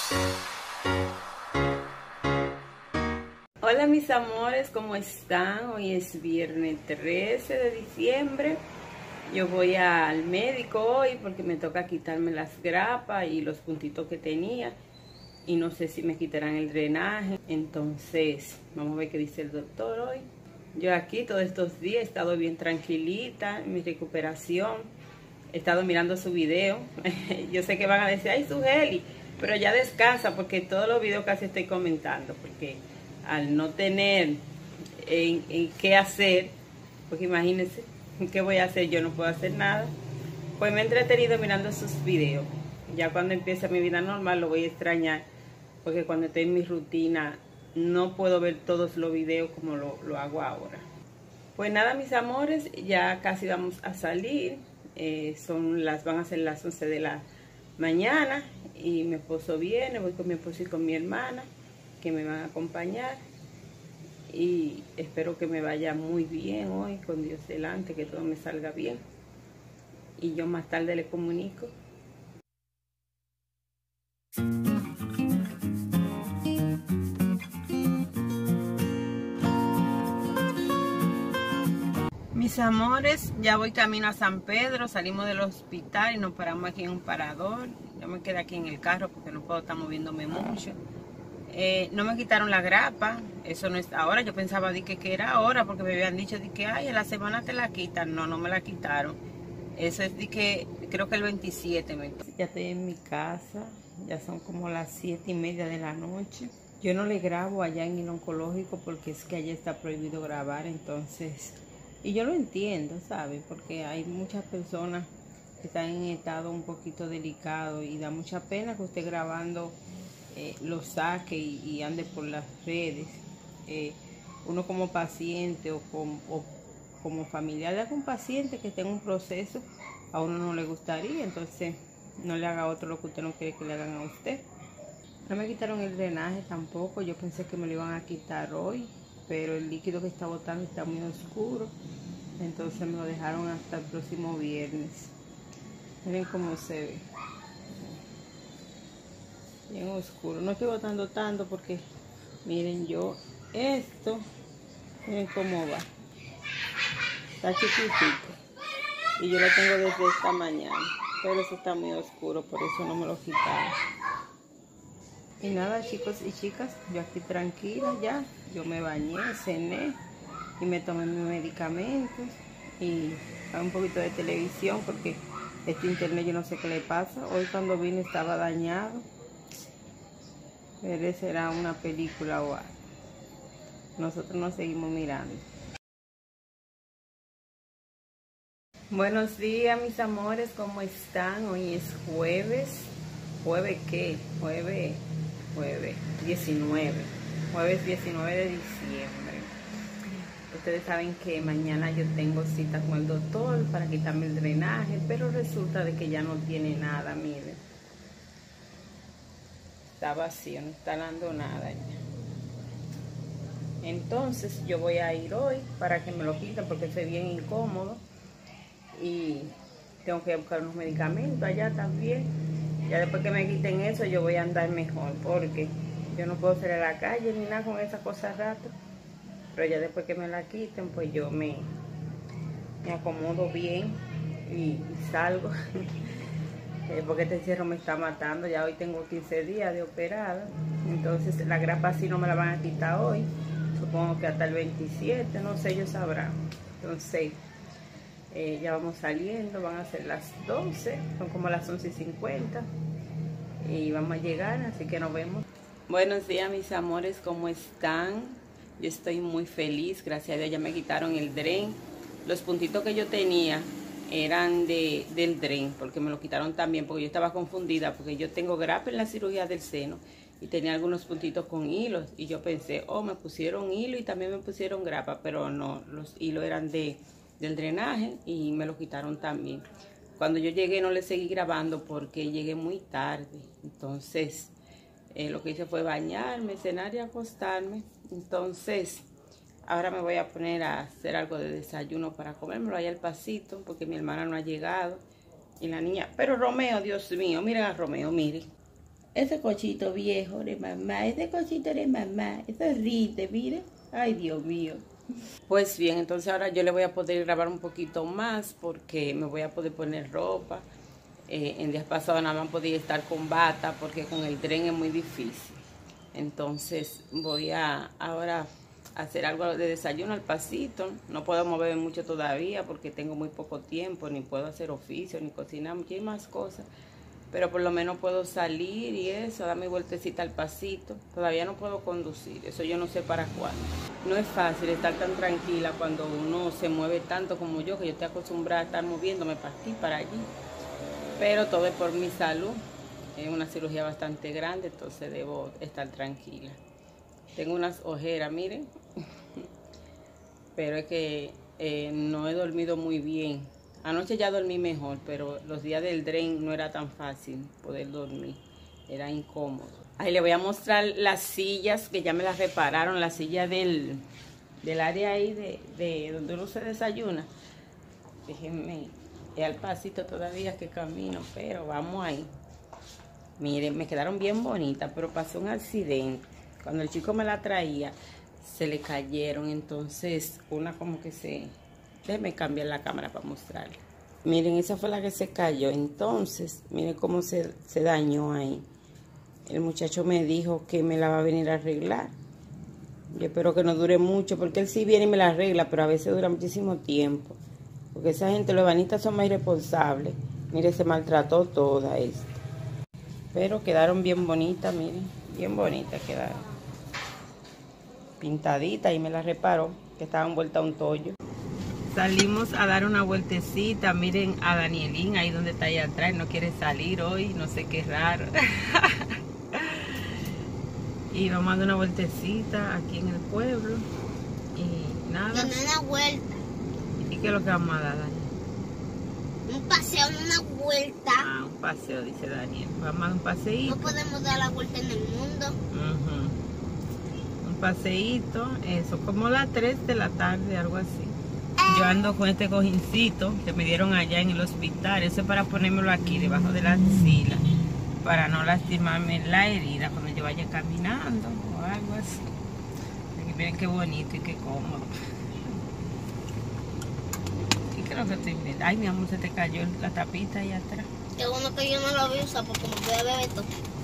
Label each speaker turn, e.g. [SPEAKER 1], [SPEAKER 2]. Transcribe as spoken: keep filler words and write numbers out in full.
[SPEAKER 1] Hola mis amores, ¿cómo están? Hoy es viernes trece de diciembre. Yo voy al médico hoy porque me toca quitarme las grapas y los puntitos que tenía. Y no sé si me quitarán el drenaje. Entonces, vamos a ver qué dice el doctor hoy. Yo aquí todos estos días he estado bien tranquilita en mi recuperación. He estado mirando su video. Yo sé que van a decir, ay, Sugeli, pero ya descansa porque todos los videos casi estoy comentando. Porque al no tener en, en qué hacer, porque imagínense, ¿qué voy a hacer? Yo no puedo hacer nada. Pues me he entretenido mirando sus videos. Ya cuando empiece mi vida normal lo voy a extrañar, porque cuando estoy en mi rutina no puedo ver todos los videos como lo, lo hago ahora. Pues nada, mis amores, ya casi vamos a salir. Eh, son las, van a ser las once de la mañana y mi esposo viene. Voy con mi esposo y con mi hermana, que me van a acompañar, y espero que me vaya muy bien hoy, con Dios delante, que todo me salga bien, y yo más tarde le comunico. Mis amores, ya voy camino a San Pedro. Salimos del hospital y nos paramos aquí en un parador. Yo me quedé aquí en el carro porque no puedo estar moviéndome mucho. Eh, no me quitaron la grapa, eso no es ahora. Yo pensaba de que, que era ahora, porque me habían dicho de que ay, en la semana te la quitan. No, no me la quitaron. Eso es de que creo que el veintisiete me... Ya estoy en mi casa, ya son como las siete y media de la noche. Yo no le grabo allá en el oncológico porque es que allá está prohibido grabar, entonces... Y yo lo entiendo, ¿sabes? Porque hay muchas personas que están en estado un poquito delicado y da mucha pena que usted grabando eh, lo saque y, y ande por las redes. Eh, uno como paciente o, con, o como familiar de algún paciente que esté en un proceso, a uno no le gustaría, entonces no le haga a otro lo que usted no quiere que le hagan a usted. No me quitaron el drenaje tampoco, yo pensé que me lo iban a quitar hoy, pero el líquido que está botando está muy oscuro, entonces me lo dejaron hasta el próximo viernes. Miren cómo se ve, bien oscuro. No estoy botando tanto porque miren yo esto, miren cómo va, está chiquitito y yo lo tengo desde esta mañana, pero eso está muy oscuro, por eso no me lo quitaron. Y nada, chicos y chicas, yo aquí tranquila ya. Yo me bañé, cené y me tomé mis medicamentos y hago un poquito de televisión porque este internet yo no sé qué le pasa. Hoy cuando vine estaba dañado. Pero será una película o algo. Nosotros nos seguimos mirando. Buenos días, mis amores, ¿cómo están? Hoy es jueves. ¿Jueves qué? Jueves, jueves diecinueve. Jueves diecinueve de diciembre. Ustedes saben que mañana yo tengo cita con el doctor para quitarme el drenaje, pero resulta de que ya no tiene nada, miren. Está vacío, no está dando nada ya. Entonces yo voy a ir hoy para que me lo quiten porque estoy bien incómodo. Y tengo que buscar unos medicamentos allá también. Ya después que me quiten eso yo voy a andar mejor, porque yo no puedo salir a la calle ni nada con esas cosas rato. Pero ya después que me la quiten, pues yo me, me acomodo bien y, y salgo. eh, porque este encierro me está matando. Ya hoy tengo quince días de operada. Entonces la grapa sí no me la van a quitar hoy. Supongo que hasta el veintisiete, no sé, ellos sabrán. Entonces eh, ya vamos saliendo, van a ser las doce, son como las once y cincuenta. Y vamos a llegar, así que nos vemos. Buenos días, mis amores, ¿cómo están? Yo estoy muy feliz, gracias a Dios ya me quitaron el dren. Los puntitos que yo tenía eran de, del dren, porque me lo quitaron también, porque yo estaba confundida, porque yo tengo grapa en la cirugía del seno y tenía algunos puntitos con hilos, y yo pensé, oh, me pusieron hilo y también me pusieron grapa, pero no, los hilos eran de, del drenaje y me lo quitaron también. Cuando yo llegué no le seguí grabando porque llegué muy tarde, entonces eh, lo que hice fue bañarme, cenar y acostarme. Entonces ahora me voy a poner a hacer algo de desayuno para comérmelo allá al pasito, porque mi hermana no ha llegado y la niña, pero Romeo, Dios mío, miren a Romeo, miren, ese cochito viejo de mamá, ese cochito de mamá, eso es rite, mire. Ay, Dios mío. Pues bien, entonces ahora yo le voy a poder grabar un poquito más porque me voy a poder poner ropa. Eh, en días pasados nada más podía estar con bata porque con el tren es muy difícil. Entonces voy a ahora hacer algo de desayuno al pasito. No puedo moverme mucho todavía porque tengo muy poco tiempo, ni puedo hacer oficio, ni cocinar, muchas más cosas. Pero por lo menos puedo salir y eso, dar mi vueltecita al pasito. Todavía no puedo conducir, eso yo no sé para cuándo. No es fácil estar tan tranquila cuando uno se mueve tanto como yo, que yo estoy acostumbrada a estar moviéndome para aquí, para allí. Pero todo es por mi salud. Es una cirugía bastante grande, entonces debo estar tranquila. Tengo unas ojeras, miren. Pero es que eh, no he dormido muy bien. Anoche ya dormí mejor, pero los días del tren no era tan fácil poder dormir. Era incómodo. Ahí le voy a mostrar las sillas que ya me las repararon. La silla del, del área ahí de, de donde uno se desayuna. Déjenme, es al pasito todavía que camino, pero vamos ahí. Miren, me quedaron bien bonitas, pero pasó un accidente. Cuando el chico me la traía, se le cayeron. Entonces, una como que se... Déjenme cambiar la cámara para mostrarle. Miren, esa fue la que se cayó. Entonces, miren cómo se, se dañó ahí. El muchacho me dijo que me la va a venir a arreglar. Yo espero que no dure mucho, porque él sí viene y me la arregla, pero a veces dura muchísimo tiempo. Porque esa gente, los banistas son más irresponsables. Miren, se maltrató toda esta. Pero quedaron bien bonitas, miren. Bien bonitas quedaron. Pintaditas y me la reparó, que estaban vueltas a un tollo. Salimos a dar una vueltecita. Miren a Danielín ahí donde está allá atrás. No quiere salir hoy, no sé qué raro. Y vamos a dar una vueltecita aquí en el pueblo. Y nada.
[SPEAKER 2] Dame una vuelta.
[SPEAKER 1] ¿Y qué es lo que vamos a dar, Daniel?
[SPEAKER 2] Un paseo, no una vuelta.
[SPEAKER 1] Ah, un paseo, dice Daniel. Vamos a dar un paseíto.
[SPEAKER 2] No podemos dar la vuelta en el mundo.
[SPEAKER 1] Uh-huh. Un paseíto, eso, como las tres de la tarde, algo así. Yo ando con este cojincito que me dieron allá en el hospital. Eso es para ponérmelo aquí, debajo de la axila, para no lastimarme la herida cuando yo vaya caminando o algo así. Aquí miren qué bonito y qué cómodo. ¿Y qué es lo que estoy viendo? Ay, mi amor, se te cayó la tapita ahí atrás.
[SPEAKER 2] Qué bueno que yo no lo voy a usar porque me voy a beber todo.